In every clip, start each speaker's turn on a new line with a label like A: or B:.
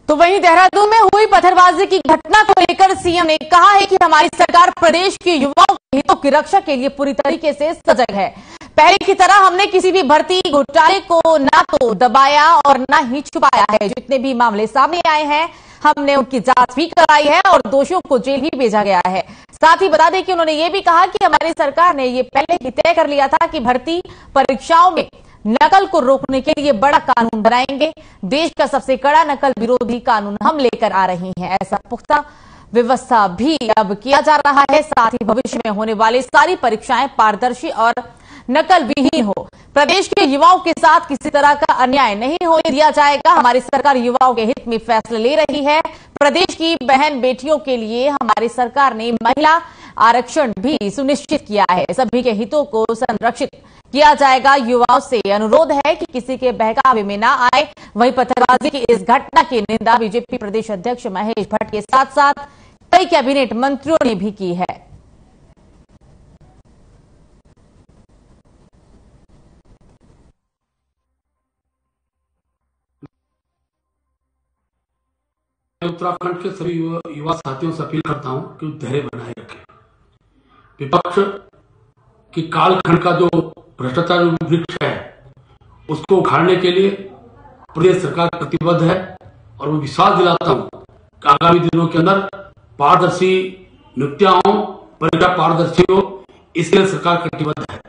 A: तो वहीं देहरादून में हुई पत्थरबाजी की घटना को लेकर सीएम ने कहा है कि हमारी सरकार प्रदेश के युवाओं के हितों की रक्षा के लिए पूरी तरीके से सजग है। पहले की तरह हमने किसी भी भर्ती घोटाले को ना तो दबाया और ना ही छुपाया है। जितने भी मामले सामने आए हैं हमने उनकी जांच भी कराई है और दोषियों को जेल भी भेजा गया है। साथ ही बता दें कि उन्होंने ये भी कहा कि हमारी सरकार ने ये पहले ही तय कर लिया था कि भर्ती परीक्षाओं में नकल को रोकने के लिए बड़ा कानून बनाएंगे। देश का सबसे कड़ा नकल विरोधी कानून हम लेकर आ रहे हैं। ऐसा पुख्ता व्यवस्था भी अब किया जा रहा है। साथ ही भविष्य में होने वाली सारी परीक्षाएं पारदर्शी और नकल विहीन हो। प्रदेश के युवाओं के साथ किसी तरह का अन्याय नहीं होने दिया जाएगा। हमारी सरकार युवाओं के हित में फैसले ले रही है। प्रदेश की बहन बेटियों के लिए हमारी सरकार ने महिला आरक्षण भी सुनिश्चित किया है। सभी के हितों को संरक्षित किया जाएगा। युवाओं से अनुरोध है कि किसी के बहकावे में ना आए। वहीं पत्थरबाजी की इस घटना की निंदा बीजेपी प्रदेश अध्यक्ष महेश भट्ट के साथ साथ कई कैबिनेट मंत्रियों ने भी की है।
B: उत्तराखंड के सभी युवा साथियों से अपील करता हूं कि धैर्य बनाए रखें। विपक्ष की कालखंड का जो भ्रष्टाचार वृक्ष है उसको उखाड़ने के लिए प्रदेश सरकार प्रतिबद्ध है और मैं विश्वास दिलाता हूं कि आगामी दिनों के अंदर पारदर्शी नियुक्तियां हो, परीक्षा पारदर्शी हो, इसलिए सरकार प्रतिबद्ध है।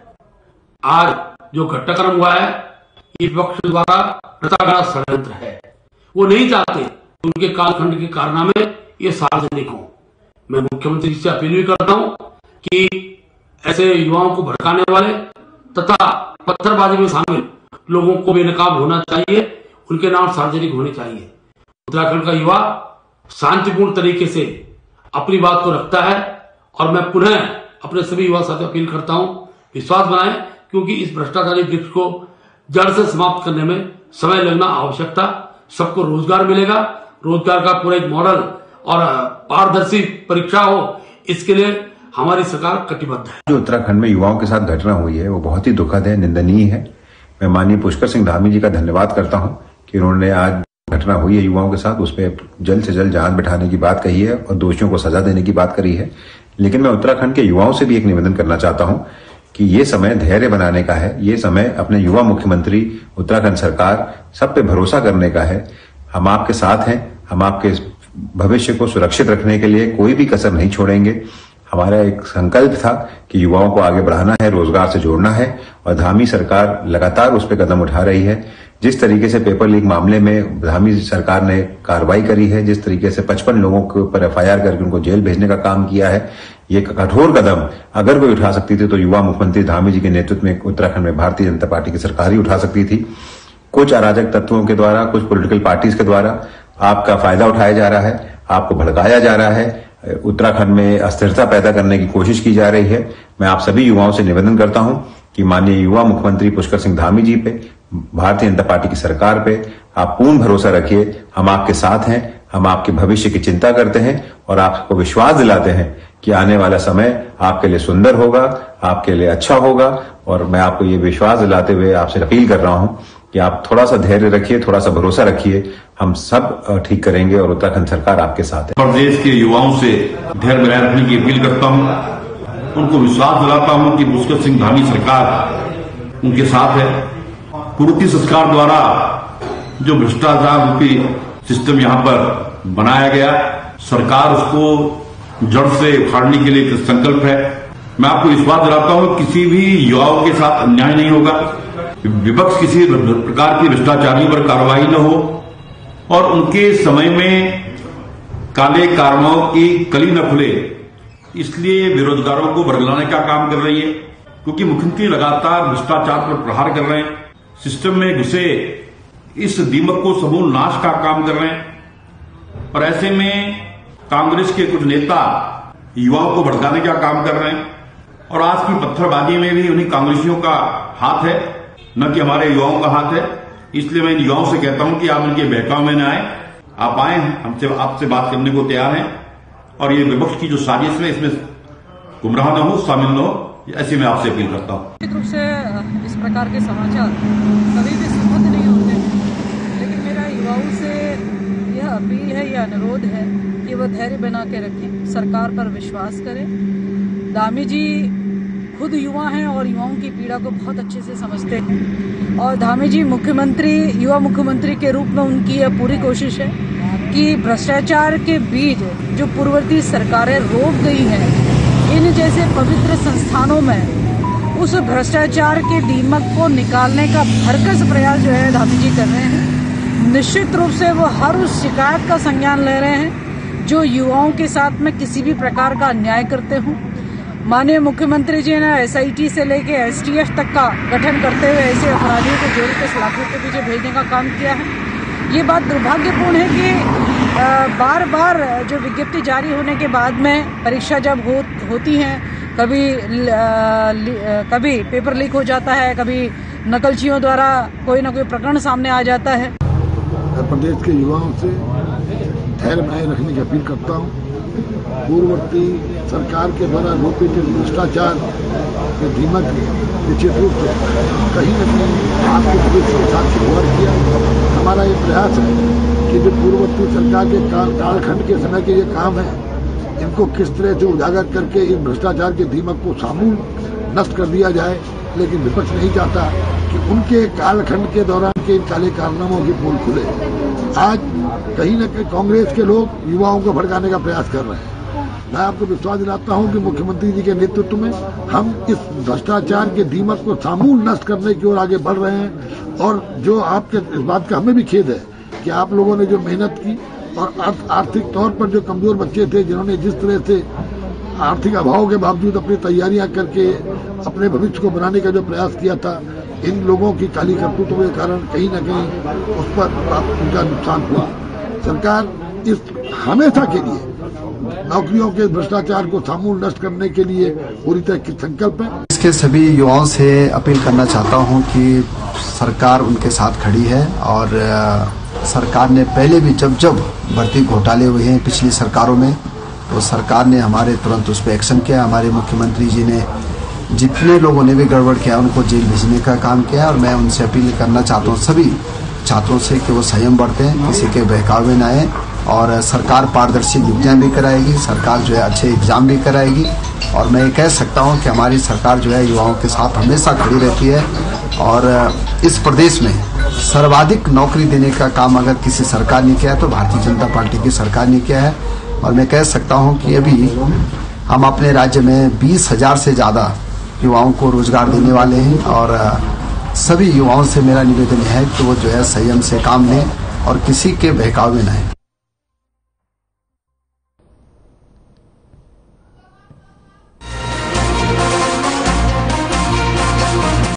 B: आज जो घटनाक्रम हुआ है ये विपक्ष द्वारा रचा गया षड्यंत्र है। वो नहीं चाहते उनके कालखंड के कारनामे ये सार्वजनिक हो। मैं मुख्यमंत्री जी से अपील भी करता हूं कि ऐसे युवाओं को भड़काने वाले तथा पत्थरबाजी में शामिल लोगों को बेनकाब होना चाहिए, उनके नाम सार्वजनिक होने चाहिए। उत्तराखंड का युवा शांतिपूर्ण तरीके से अपनी बात को रखता है और मैं पुनः अपने सभी युवा साथियों अपील करता हूं विश्वास बनाएं, क्योंकि इस भ्रष्टाचारी वृक्ष को जड़ से समाप्त करने में समय लगना आवश्यक था। सबको रोजगार मिलेगा, रोजगार का पूरा एक मॉडल और पारदर्शी परीक्षा हो, इसके लिए हमारी सरकार कटिबद्ध है।
C: जो उत्तराखंड में युवाओं के साथ घटना हुई है वो बहुत ही दुखद है, निंदनीय है। मैं माननीय पुष्कर सिंह धामी जी का धन्यवाद करता हूं कि उन्होंने आज घटना हुई है युवाओं के साथ उस पर जल्द से जल्द जांच बैठाने की बात कही है और दोषियों को सजा देने की बात करी है। लेकिन मैं उत्तराखंड के युवाओं से भी एक निवेदन करना चाहता हूं कि ये समय धैर्य बनाने का है। ये समय अपने युवा मुख्यमंत्री, उत्तराखंड सरकार, सब पे भरोसा करने का है। हम आपके साथ हैं। हम आपके भविष्य को सुरक्षित रखने के लिए कोई भी कसर नहीं छोड़ेंगे। हमारा एक संकल्प था कि युवाओं को आगे बढ़ाना है, रोजगार से जोड़ना है और धामी सरकार लगातार उस पर कदम उठा रही है। जिस तरीके से पेपर लीक मामले में धामी सरकार ने कार्रवाई करी है, जिस तरीके से 55 लोगों के ऊपर एफआईआर करके उनको जेल भेजने का काम किया है, ये कठोर कदम अगर कोई उठा सकती थी तो युवा मुख्यमंत्री धामी जी के नेतृत्व में उत्तराखंड में भारतीय जनता पार्टी की सरकार ही उठा सकती थी। कुछ अराजक तत्वों के द्वारा, कुछ पॉलिटिकल पार्टीज के द्वारा आपका फायदा उठाया जा रहा है, आपको भड़काया जा रहा है, उत्तराखंड में अस्थिरता पैदा करने की कोशिश की जा रही है। मैं आप सभी युवाओं से निवेदन करता हूं कि माननीय युवा मुख्यमंत्री पुष्कर सिंह धामी जी पे, भारतीय जनता पार्टी की सरकार पे आप पूर्ण भरोसा रखिए। हम आपके साथ हैं, हम आपके भविष्य की चिंता करते हैं और आपको विश्वास दिलाते हैं कि आने वाला समय आपके लिए सुंदर होगा, आपके लिए अच्छा होगा। और मैं आपको ये विश्वास दिलाते हुए आपसे अपील कर रहा हूं कि आप थोड़ा सा धैर्य रखिए, थोड़ा सा भरोसा रखिए। हम सब ठीक करेंगे और उत्तराखंड सरकार आपके साथ है।
D: प्रदेश के युवाओं से धैर्य बनाए रखने की अपील करता हूं। उनको विश्वास दिलाता हूं कि पुष्कर सिंह धामी सरकार उनके साथ है। कुरीति संस्कार द्वारा जो भ्रष्टाचार रूपी सिस्टम यहां पर बनाया गया, सरकार उसको जड़ से उखाड़ने के लिए संकल्प है। मैं आपको विश्वास दिलाता हूं किसी भी युवाओं के साथ अन्याय नहीं होगा, विपक्ष किसी प्रकार की भ्रष्टाचारियों पर कार्रवाई न हो और उनके समय में काले कारणों की कली न खुले, इसलिए बेरोजगारों को बरगलाने का काम कर रही है। क्योंकि मुख्यमंत्री लगातार भ्रष्टाचार पर प्रहार कर रहे हैं, सिस्टम में घुसे इस दीमक को समूल नाश का काम कर रहे हैं। और ऐसे में कांग्रेस के कुछ नेता युवाओं को भड़काने का काम कर रहे हैं और आज की पत्थरबाजी में भी उन्हीं कांग्रेसियों का हाथ है, न कि हमारे युवाओं का हाथ है। इसलिए मैं इन युवाओं से कहता हूं कि आप इनके बहकाव में न आए, आप आए, हमसे आपसे बात करने को तैयार हैं और ये विपक्ष की जो साजिश है इसमें गुमराह न हो, शामिल न हो, ऐसी मैं आपसे अपील करता हूं।
E: निश्चित रूप से इस प्रकार के समाचार कभी भी सुखद नहीं होते, लेकिन मेरा युवाओं से यह अपील है, ये अनुरोध है कि वो धैर्य बना के रखें, सरकार पर विश्वास करें। धामी जी खुद युवा हैं और युवाओं की पीड़ा को बहुत अच्छे से समझते हैं और धामी जी युवा मुख्यमंत्री के रूप में उनकी यह पूरी कोशिश है कि भ्रष्टाचार के बीज जो पूर्ववर्ती सरकारें रोप गई हैं, इन जैसे पवित्र संस्थानों में उस भ्रष्टाचार के दीमक को निकालने का भरकस प्रयास जो है धामी जी कर रहे हैं। निश्चित रूप से वो हर उस शिकायत का संज्ञान ले रहे हैं जो युवाओं के साथ में किसी भी प्रकार का अन्याय करते हों। माननीय मुख्यमंत्री जी ने SIT से लेके STF तक का गठन करते हुए ऐसे अपराधियों को जेल के सलाखों के पीछे भेजने का काम किया है। ये बात दुर्भाग्यपूर्ण है कि बार बार जो विज्ञप्ति जारी होने के बाद में परीक्षा जब होती हैं, कभी पेपर लीक हो जाता है, कभी नकलचियों द्वारा कोई ना कोई प्रकरण सामने आ जाता है।
F: प्रदेश के युवाओं से धैर्य बनाए रखने की अपील करता हूँ। पूर्ववर्ती सरकार के द्वारा रोपित भ्रष्टाचार के दीमक निश्चित रूप से कहीं न कहीं आपके प्रदेश सरकार से गौर किया। हमारा ये प्रयास है कि जो पूर्ववर्ती सरकार के कालखंड के समय के ये काम है, इनको किस तरह से उजागर करके इस भ्रष्टाचार के दीमक को समूल नष्ट कर दिया जाए। लेकिन विपक्ष नहीं चाहता कि उनके कालखंड के दौरान के इन काले कारनामों की पोल खुले। आज कहीं न कहीं कांग्रेस के लोग युवाओं को भड़काने का प्रयास कर रहे हैं। मैं आपको विश्वास दिलाता हूं कि मुख्यमंत्री जी के नेतृत्व में हम इस भ्रष्टाचार के दीमक को समूल नष्ट करने की ओर आगे बढ़ रहे हैं। और जो आपके इस बात का हमें भी खेद है कि आप लोगों ने जो मेहनत की और आर्थिक तौर पर जो कमजोर बच्चे थे, जिन्होंने जिस तरह से आर्थिक अभाव के बावजूद अपनी तैयारियां करके अपने भविष्य को बनाने का जो प्रयास किया था, इन लोगों की काली करतूतों के कारण कहीं न कहीं उस पर उनका नुकसान हुआ। सरकार इस हमेशा के लिए नौकरियों के भ्रष्टाचार को समूल नष्ट करने के लिए पूरी तरह की संकल्प है।
G: इसके सभी युवाओं से अपील करना चाहता हूं कि सरकार उनके साथ खड़ी है और सरकार ने पहले भी जब भर्ती घोटाले हुए हैं पिछली सरकारों में, तो सरकार ने हमारे तुरंत उस पर एक्शन किया। हमारे मुख्यमंत्री जी ने जितने लोगों ने भी गड़बड़ किया उनको जेल भेजने का काम किया और मैं उनसे अपील करना चाहता हूँ सभी छात्रों से कि वो संयम बरतें, किसी के बहकावे में न आए और सरकार पारदर्शी नियुक्तियां भी कराएगी, सरकार जो है अच्छे एग्जाम भी कराएगी। और मैं ये कह सकता हूँ कि हमारी सरकार जो है युवाओं के साथ हमेशा खड़ी रहती है और इस प्रदेश में सर्वाधिक नौकरी देने का काम अगर किसी सरकार ने किया है तो भारतीय जनता पार्टी की सरकार ने किया है। और मैं कह सकता हूं कि अभी हम अपने राज्य में 20,000 से ज़्यादा युवाओं को रोजगार देने वाले हैं और सभी युवाओं से मेरा निवेदन है कि वो जो है संयम से काम लें और किसी के बहकावे न आए।